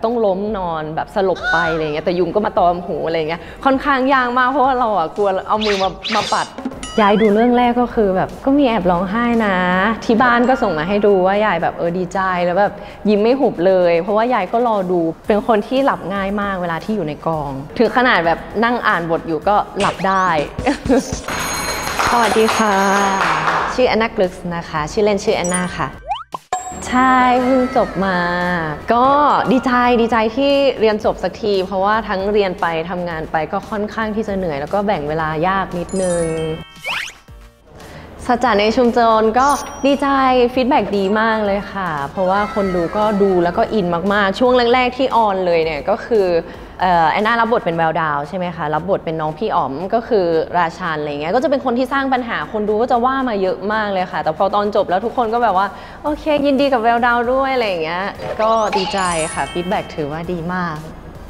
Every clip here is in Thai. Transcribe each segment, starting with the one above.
ต้องล้มนอนแบบสลบไปอะไรเงี้ยแต่ยุงก็มาตอมหูอะไรเงี้ยค่อนข้างยากมากเพราะว่าเราอ่ะกลัวเอามือมาปัดยายดูเรื่องแรกก็คือแบบก็มีแอบร้องไห้นะที่บ้านก็ส่งมาให้ดูว่ายายแบบดีใจแล้วแบบยิ้มไม่หุบเลยเพราะว่ายายก็รอดูเป็นคนที่หลับง่ายมากเวลาที่อยู่ในกองถึงขนาดแบบนั่งอ่านบทอยู่ก็หลับได้ สวัสดีค่ะชื่อแอนนากลึกนะคะชื่อเล่นชื่อแอนนาค่ะใช่เพิ่งจบมาก็ดีใจที่เรียนจบสักทีเพราะว่าทั้งเรียนไปทำงานไปก็ค่อนข้างที่จะเหนื่อยแล้วก็แบ่งเวลายากนิดนึงสัจจะในชุมชนก็ดีใจฟีดแบ็กดีมากเลยค่ะเพราะว่าคนดูก็ดูแล้วก็อินมากๆช่วงแรกๆที่ออนเลยเนี่ยก็คือแอนนารับบทเป็นแววดาวใช่ไหมคะรับบทเป็นน้องพี่อ๋อมก็คือราชันอะไรเงี้ยก็จะเป็นคนที่สร้างปัญหาคนดูก็จะว่ามาเยอะมากเลยค่ะแต่พอตอนจบแล้วทุกคนก็แบบว่าโอเคยินดีกับแววดาวด้วยอะไรเงี้ยก็ดีใจค่ะฟีดแบ็กถือว่าดีมาก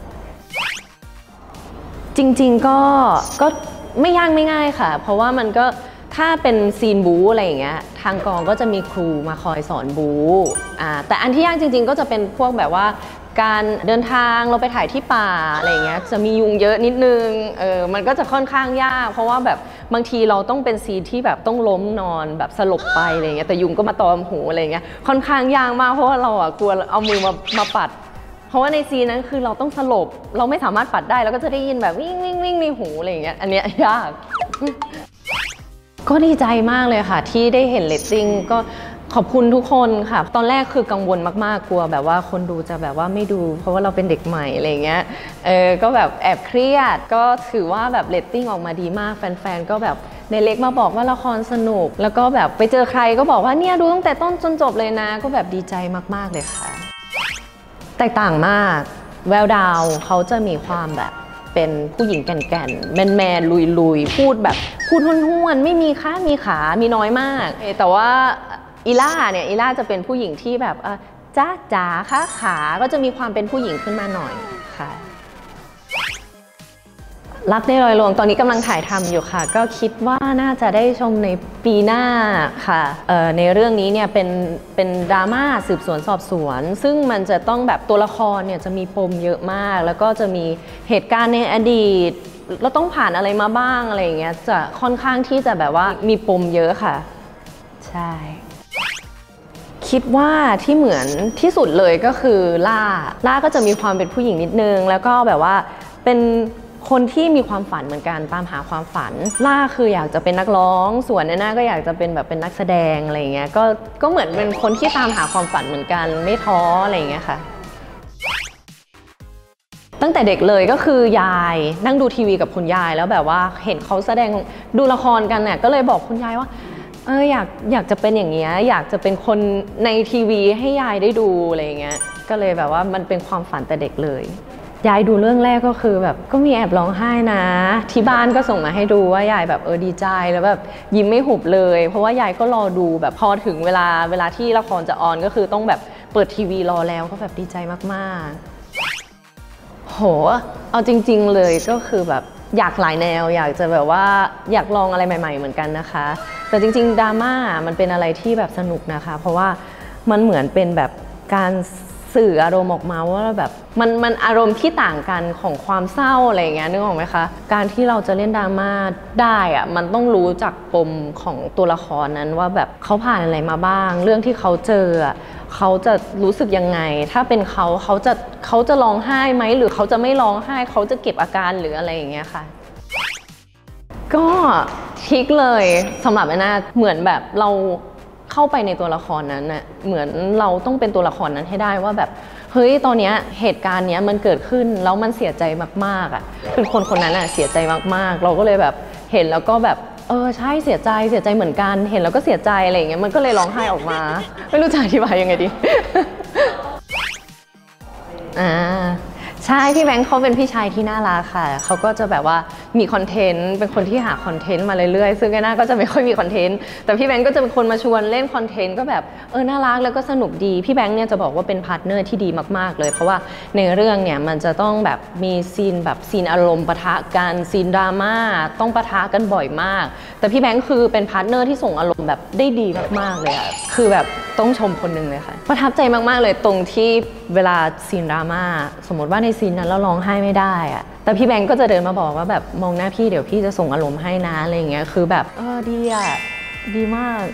จริงๆก็ไม่ยากไม่ง่ายค่ะเพราะว่ามันก็ถ้าเป็นซีนบู๊อะไรอย่างเงี้ยทางกองก็จะมีครูมาคอยสอนบู๊แต่อันที่ยากจริงๆก็จะเป็นพวกแบบว่าการเดินทางเราไปถ่ายที่ป่าอะไรอย่างเงี้ยจะมียุงเยอะนิดนึงมันก็จะค่อนข้างยากเพราะว่าแบบบางทีเราต้องเป็นซีนที่แบบต้องล้มนอนแบบสลบไปอะไรอย่างเงี้ยแต่ยุงก็มาตอมหูอะไรอย่างเงี้ยค่อนข้างยากมากเพราะว่าเราอ่ะกลัวเอามือมาปัดเพราะว่าในซีนนั้นคือเราต้องสลบเราไม่สามารถปัดได้แล้วก็จะได้ยินแบบวิ่งในหูอะไรอย่างเงี้ยอันเนี้ยยากก็ดีใจมากเลยค่ะที่ได้เห็นเรตติ้งก็ขอบคุณทุกคนค่ะตอนแรกคือกังวลมากๆกลัวแบบว่าคนดูจะแบบว่าไม่ดูเพราะว่าเราเป็นเด็กใหม่อะไรเงี้ยก็แบบแอบเครียดก็ถือว่าแบบเรตติ้งออกมาดีมากแฟนๆก็แบบในเล็กมาบอกว่าละครสนุกแล้วก็แบบไปเจอใครก็บอกว่าเนี่ยดูตั้งแต่ต้นจนจบเลยนะก็แบบดีใจมากๆเลยค่ะแตกต่างมากแววดาวเขาจะมีความแบบเป็นผู้หญิงแก่นๆแมนๆลุยๆพูดแบบพูดห้วนๆไม่มีขามีขามีน้อยมากแต่ว่าอีล่าเนี่ยอีล่าจะเป็นผู้หญิงที่แบบจ้าจ๋าขาก็จะมีความเป็นผู้หญิงขึ้นมาหน่อยค่ะรักในรอยลวงตอนนี้กำลังถ่ายทำอยู่ค่ะก็คิดว่าน่าจะได้ชมในปีหน้าค่ะในเรื่องนี้เนี่ยเป็นดราม่าสืบสวนสอบสวนซึ่งมันจะต้องแบบตัวละครเนี่ยจะมีปมเยอะมากแล้วก็จะมีเหตุการณ์ในอดีตเราต้องผ่านอะไรมาบ้างอะไรอย่างเงี้ยจะค่อนข้างที่จะแบบว่ามีปมเยอะค่ะใช่คิดว่าที่เหมือนที่สุดเลยก็คือล่าก็จะมีความเป็นผู้หญิงนิดนึงแล้วก็แบบว่าเป็นคนที่มีความฝันเหมือนกันตามหาความฝันล่าคืออยากจะเป็นนักร้องส่วนแอนนาก็อยากจะเป็นแบบเป็นนักแสดงอะไรอย่างเงี้ยก็เหมือนเป็นคนที่ตามหาความฝันเหมือนกันไม่ท้ออะไรอย่างเงี้ยค่ะตั้งแต่เด็กเลยก็คือยายนั่งดูทีวีกับคุณยายแล้วแบบว่าเห็นเขาแสดงดูละครกันเนี่ยก็เลยบอกคุณยายว่าอยากจะเป็นอย่างเงี้ยอยากจะเป็นคนในทีวีให้ยายได้ดูอะไรอย่างเงี้ยก็เลยแบบว่ามันเป็นความฝันแต่เด็กเลยยายดูเรื่องแรกก็คือแบบก็มีแอบร้องไห้นะที่บ้านก็ส่งมาให้ดูว่ายายแบบดีใจแล้วแบบยิ้มไม่หุบเลยเพราะว่ายายก็รอดูแบบพอถึงเวลาที่ละครจะออนก็คือต้องแบบเปิดทีวีรอแล้วก็แบบดีใจมากๆโหเอาจริงๆเลยก็คือแบบอยากหลายแนวอยากจะแบบว่าอยากลองอะไรใหม่ๆเหมือนกันนะคะแต่จริงๆดราม่ามันเป็นอะไรที่แบบสนุกนะคะเพราะว่ามันเหมือนเป็นแบบการสื่ออารมณ์ออกมาว่าแบบมันอารมณ์ที่ต่างกันของความเศร้าอะไรอย่างเงี้ยนึกออกไหมคะการที่เราจะเล่นดราม่าได้อะมันต้องรู้จักปมของตัวละครนั้นว่าแบบเขาผ่านอะไรมาบ้างเรื่องที่เขาเจอเขาจะรู้สึกยังไงถ้าเป็นเขาจะร้องไห้ไหมหรือเขาจะไม่ร้องไห้เขาจะเก็บอาการหรืออะไรอย่างเงี้ยค่ะก็ทิกเลยสำหรับแอนนาเหมือนแบบเราเข้าไปในตัวละครนั้นน่ะเหมือนเราต้องเป็นตัวละครนั้นให้ได้ว่าแบบเฮ้ยตอนนี้เหตุการณ์นี้มันเกิดขึ้นแล้วมันเสียใจมากๆอ่ะคือคนนั้นอ่ะเสียใจมากๆเราก็เลยแบบเห็นแล้วก็แบบใช่เสียใจเหมือนกันเห็นแล้วก็เสียใจอะไรอย่างเงี้ยมันก็เลยร้องไห้ออกมาไม่รู้จะอธิบายยังไงดี ใช่พี่แบงค์เขาเป็นพี่ชายที่น่ารักค่ะเขาก็จะแบบว่ามีคอนเทนต์เป็นคนที่หาคอนเทนต์มาเรื่อยๆซึ่งแอนนาก็จะไม่ค่อยมีคอนเทนต์แต่พี่แบงค์ก็จะเป็นคนมาชวนเล่นคอนเทนต์ก็แบบน่ารักแล้วก็สนุกดีพี่แบงค์เนี่ยจะบอกว่าเป็นพาร์ทเนอร์ที่ดีมากๆเลยเพราะว่าในเรื่องเนี่ยมันจะต้องแบบมีซีนอารมณ์ปะทะกันซีนดราม่าต้องปะทะกันบ่อยมากแต่พี่แบงค์คือเป็นพาร์ทเนอร์ที่ส่งอารมณ์แบบได้ดีมากๆเลยอะคือแบบต้องชมคนหนึ่งเลยค่ะประทับใจมากๆเลยตรงที่เวลาซีนดราม่าสมมติว่าในซีนนั้นเราร้องไห้ไม่ได้อะแต่พี่แบงก์ก็จะเดินมาบอกว่าแบบมองหน้าพี่เดี๋ยวพี่จะส่งอารมณ์ให้นะอะไรเงี้ยคือแบบดีอะดีมาก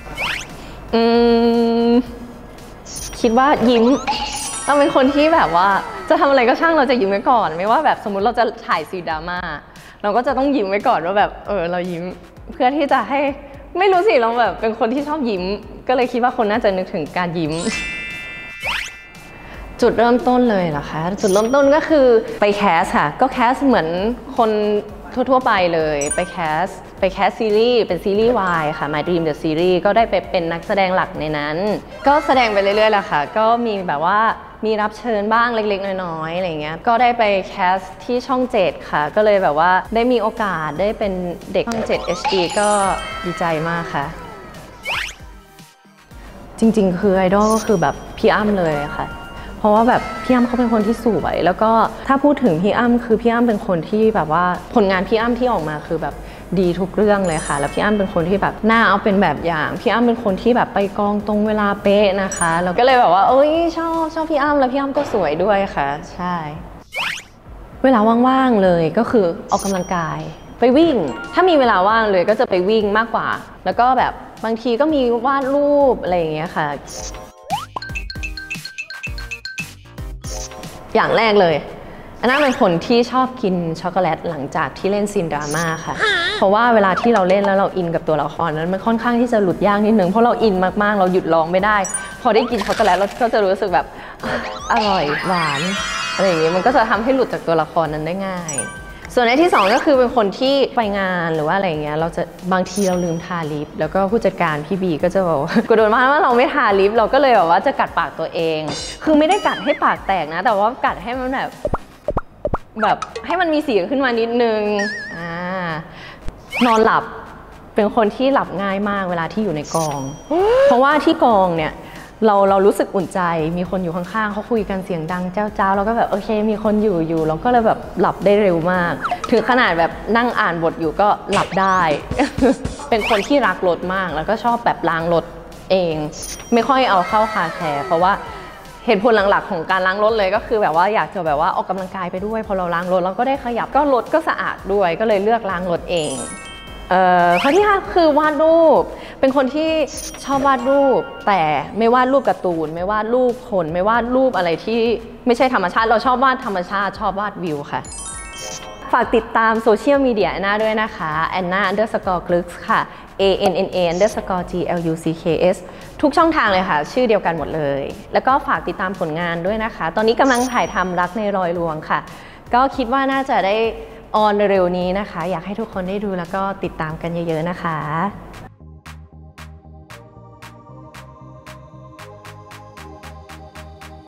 คิดว่ายิ้มเราเป็นคนที่แบบว่าจะทำอะไรก็ช่างเราจะยิ้มไว้ก่อนไม่ว่าแบบสมมติเราจะถ่ายซีนดราม่าเราก็จะต้องยิ้มไว้ก่อนว่าแบบเรายิ้มเพื่อที่จะให้ไม่รู้สิเราแบบเป็นคนที่ชอบยิ้มก็เลยคิดว่าคนน่าจะนึกถึงการยิ้มจุดเริ่มต้นเลยเหรอคะจุดเริ่มต้นก็คือไปแคสค่ะก็แคสเหมือนคนทั่วๆไปเลยไปแคสซีรีส์เป็นซีรีส์วายค่ะ My Dream The Series ก็ได้ไปเป็นนักแสดงหลักในนั้นก็แสดงไปเรื่อยๆแหละค่ะก็มีแบบว่ามีรับเชิญบ้างเล็กๆน้อยๆอะไรเงี้ยก็ได้ไปแคสที่ช่อง7ค่ะก็เลยแบบว่าได้มีโอกาสได้เป็นเด็กช่อง7 HD ก็ดีใจมากค่ะจริงๆคือไอดอลก็คือแบบพี่อ้ำเลยค่ะเพราะว่าแบบพี่อ้ำเขาเป็นคนที่สวยแล้วก็ถ้าพูดถึงพี่อ้ำคือพี่อ้ำเป็นคนที่แบบว่าผลงานพี่อ้ำที่ออกมาคือแบบดีทุกเรื่องเลยค่ะแล้วพี่อ้ำเป็นคนที่แบบน่าเอาเป็นแบบอย่างพี่อ้ำเป็นคนที่แบบไปกองตรงเวลาเป๊ะนะคะแล้วก็เลยแบบว่าชอบพี่อ้ำแล้วพี่อ้ำก็สวยด้วยค่ะใช่เวลาว่างๆเลยก็คือออกกำลังกายไปวิ่งถ้ามีเวลาว่างเลยก็จะไปวิ่งมากกว่าแล้วก็แบบบางทีก็มีวาดรูปอะไรอย่างเงี้ยค่ะอย่างแรกเลยอันนั้นเป็นคนที่ชอบกินช็อกโกแลตหลังจากที่เล่นซีนดราม่าค่ะเพราะว่าเวลาที่เราเล่นแล้วเราอินกับตัวละครนั้นมันค่อนข้างที่จะหลุดยากนิดนึงเพราะเราอินมากๆเราหยุดร้องไม่ได้พอได้กินช็อกโกแลตเราก็จะรู้สึกแบบอร่อยหวานอะไรอย่างเงี้ยมันก็จะทำให้หลุดจากตัวละครนั้นได้ง่ายส่วนในที่2ก็คือเป็นคนที่ไปงานหรือว่าอะไรเงี้ยเราจะบางทีเราลืมทาลิปแล้วก็ผู้จัดการพี่บีก็จะบอกกูโดนว่าเราไม่ทาลิปเราก็เลยแบบว่าจะกัดปากตัวเองคือไม่ได้กัดให้ปากแตกนะแต่ว่ากัดให้มันแบบให้มันมีเสียงขึ้นมานิดนึงนอนหลับเป็นคนที่หลับง่ายมากเวลาที่อยู่ในกองเพราะว่าที่กองเนี่ยเรารู้สึกอุ่นใจมีคนอยู่ข้างๆเขาคุยกันเสียงดังเจ้าแล้วก็แบบโอเคมีคนอยู่เราก็เลยแบบหลับได้เร็วมากถึงขนาดแบบนั่งอ่านบทอยู่ก็หลับได้ เป็นคนที่รักรถมากแล้วก็ชอบแบบล้างรถเองไม่ค่อยเอาเข้าคาแคร์เพราะว่าเหตุผลหลักๆของการล้างรถเลยก็คือแบบว่าอยากจะแบบว่าออกกำลังกายไปด้วยพอเราล้างรถเราก็ได้ขยับก็รถก็สะอาดด้วยก็เลยเลือกล้างรถเองข้อที่5คือวาดรูปเป็นคนที่ชอบวาดรูปแต่ไม่วาดรูปการ์ตูนไม่วาดรูปคนไม่วาดรูปอะไรที่ไม่ใช่ธรรมชาติเราชอบวาดธรรมชาติชอบวาดวิวค่ะฝากติดตามโซเชียลมีเดียแอนนาด้วยนะคะ Anna_Glucks ค่ะ ANNA_GLUCKS ทุกช่องทางเลยค่ะชื่อเดียวกันหมดเลยแล้วก็ฝากติดตามผลงานด้วยนะคะตอนนี้กำลังถ่ายทำรักในรอยลวงค่ะก็คิดว่าน่าจะได้ออนเร็วๆนี้นะคะอยากให้ทุกคนได้ดูแล้วก็ติดตามกันเยอะๆนะคะ